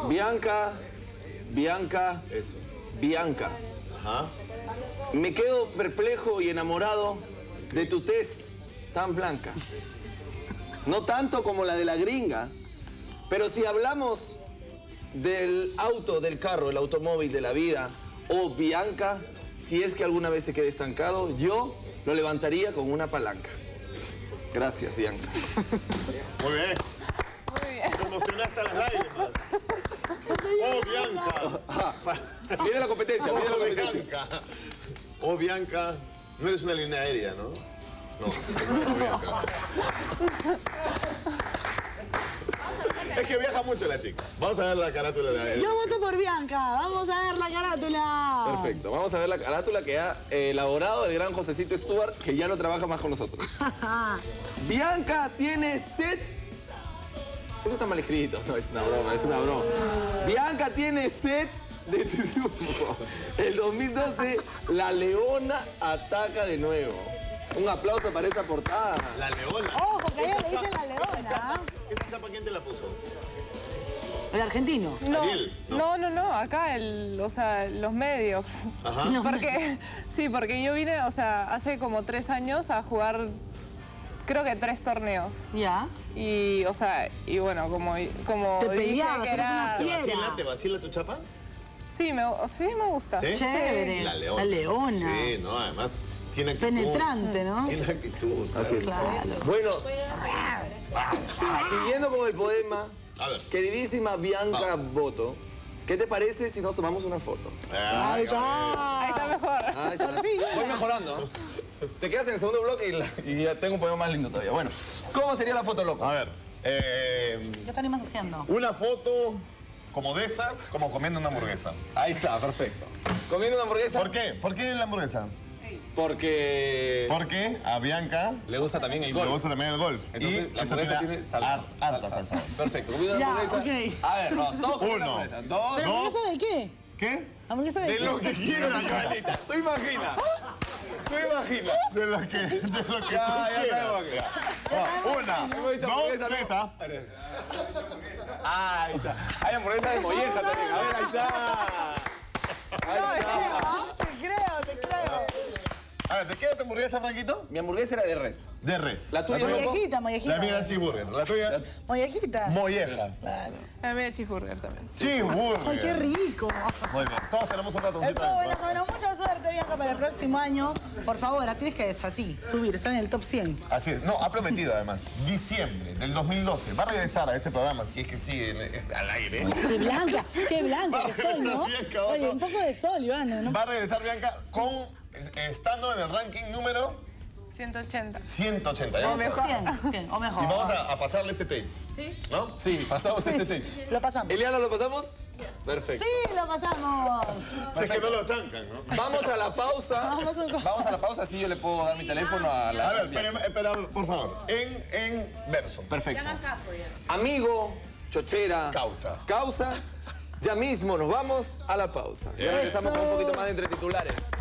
Eso. Bianca. Ajá. Me quedo perplejo y enamorado de tu tez tan blanca. No tanto como la de la gringa, pero si hablamos del auto, del carro, el automóvil, de la vida, o Bianca, si es que alguna vez se quede estancado, yo lo levantaría con una palanca. Gracias, Bianca. Muy bien. Te emocionaste a las lágrimas. ¡Oh, Bianca! Mira la competencia, mira la competencia. Bianca. Oh, Bianca. No eres una línea aérea, ¿no? No, no es Bianca. Es que viaja mucho la chica. Vamos a ver la carátula de Yo voto por Bianca. Vamos a ver la carátula. Perfecto. Vamos a ver la carátula que ha elaborado el gran Josecito Stuart, que ya no trabaja más con nosotros. Bianca tiene set... Eso está mal escrito. No, es una broma, es una broma. Bianca tiene set de triunfo. El 2012, la Leona ataca de nuevo. Un aplauso para esta portada. La Leona. Oh, porque a ella le dicen la Leona. ¿Esta chapa quién te la puso? El argentino. No, Ariel, no, acá los medios. Ajá. Porque yo vine, hace como 3 años a jugar, creo que 3 torneos. Ya. Y bueno, como Te dije peleabas, que eres era... una ¿Te vacila tu chapa? Sí, me gusta. ¿Sí? Chévere. La Leona. La Leona. Sí, no, además tiene actitud. Penetrante, ¿no? Tiene actitud. Así es. Claro. Bueno, siguiendo con el poema, A ver. queridísima Bianca Boto, ¿qué te parece si nos tomamos una foto? Ahí está. Ahí está mejor. Ahí está. Voy mejorando. Te quedas en el segundo bloque y ya tengo un poema más lindo todavía. Bueno, ¿cómo sería la foto, loco? A ver. ¿Qué están haciendo? Una foto como de esas, como comiendo una hamburguesa. Ahí está, perfecto. ¿Comiendo una hamburguesa? ¿Por qué? ¿Por qué la hamburguesa? Porque Porque a Bianca le gusta también el le golf. gusta también el golf. Entonces, y la eso hamburguesa tiene salsa. harta salsa. Perfecto, comiendo una Ya, hamburguesa. ok. A ver, no, todos comiendo una Uno. hamburguesa. Dos. ¿Pero hamburguesa de qué? ¿Qué? ¿Hamburguesa de De qué? lo que quieras, Joelita, tú imaginas. Tú imaginas. De lo que tú Ya quieras. sabemos que... Va, una, Hemos dicho dos, hamburguesa, tres, ¿no? Ahí está. Hay hamburguesa de molleja también. A ver, ahí está. Ahí está. Te creo. A ver, ¿te queda tu hamburguesa, Franquito? Mi hamburguesa era de res. De res. La tuya, tuya, Mollejita, La mollejita. mía era cheeseburger. La tuya, Mollejita. molleja. Claro. A mí el cheeseburger también. Cheeseburger. Ay, qué rico. Muy bien. Todos tenemos un El ratoncito todo adentro. bueno, mucha suerte, Bianca, para el próximo año. Por favor, la tienes que así, subir, está en el top 100. Así es. No, ha prometido además. Diciembre del 2012. Va a regresar a este programa, si es que sigue al aire. Qué blanca que estoy, ¿no? Bianca, Oye, un poco de sol, Ivana, ¿no? Va a regresar Bianca estando en el ranking número 180. 180. Ya O vamos a ver. mejor. 100, o mejor. Y vamos a pasarle este tape. ¿Sí? ¿No? Sí, pasamos este tape. Lo pasamos. Eliana, ¿lo pasamos? Perfecto. Sí, lo pasamos. Si es que no lo chancan, ¿no? Vamos a la pausa. Vamos a la pausa, así yo le puedo dar mi teléfono a la... A ver, espera, por favor. En verso. Perfecto. Amigo, chochera. Causa. Causa. Ya mismo nos vamos a la pausa. Ya regresamos con un poquito más de entre titulares.